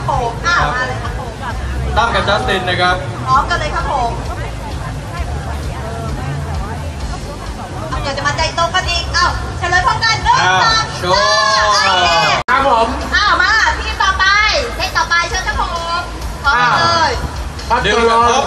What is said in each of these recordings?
ผมมาเลยครับผมตั้มกับจัสตินนะครับพร้อมกันเลยครับผมเดี๋ยวจะมาใจตรงกันอีกเฉลยพร้อมกันเริ่มจากโชว์ครับผมมาที่ต่อไปเซตต่อไปเชิญครับผมพร้อมเลยพัดตัวลม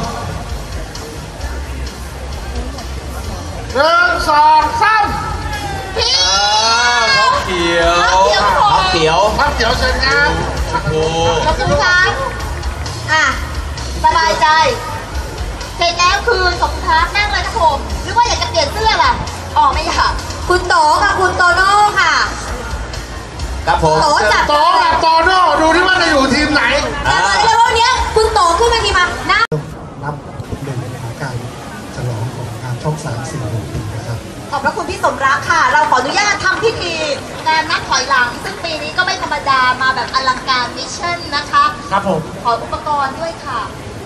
1 2 3 พี่พักเขียวพักเขียวเชิญครับโอ้ขอบคุณครับสบายใจเสร็จแล้วคืนขอบคุณครับนั่งเลยครับผมหรือว่าอยากจะเปลี่ยนเสื้อล่ะไม่อยากคุณโตกับคุณโตโน่ค่ะครับผมโตกับโตโน่ดูที่ว่าจะอยู่ทีมไหนแล้ววันนี้คุณโตขึ้นมาทีมานับ 1ของการฉลองของทางช่อง3 4 6ปีนะครับขอบพระคุณพี่สมรักค่ะเราขออนุญาตทำพิธีการนับถอยหลังซึ่งปีนี้ก็ไม่ธรรมดามาแบบอลังการมิชชั่นนะคะครับผมขออุปกรณ์ด้วยค่ะ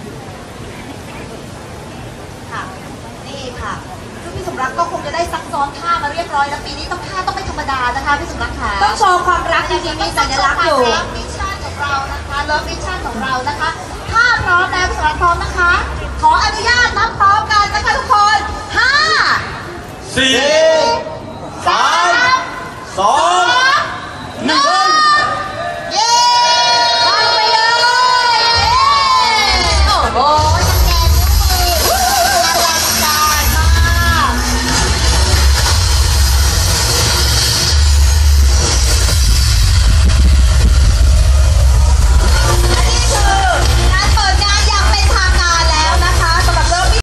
นี่ค่ะซึ่งพี่สมรักก็คงจะได้ซักซ้อมท่ามาเรียบร้อยแล้วปีนี้ต้องท่าต้องไม่ธรรมดานะคะพี่สมรักค่ะต้องโชว์ความรักจริงๆมีสัญลักษณ์อยู่มิชชั่นของเรานะคะเลิฟมิชชั่นของเรานะคะถ้าพร้อมแล้วพี่สมรักพร้อมนะคะขออนุญาตนับพร้อมกันนะคะทุกคน5 4 3 2 1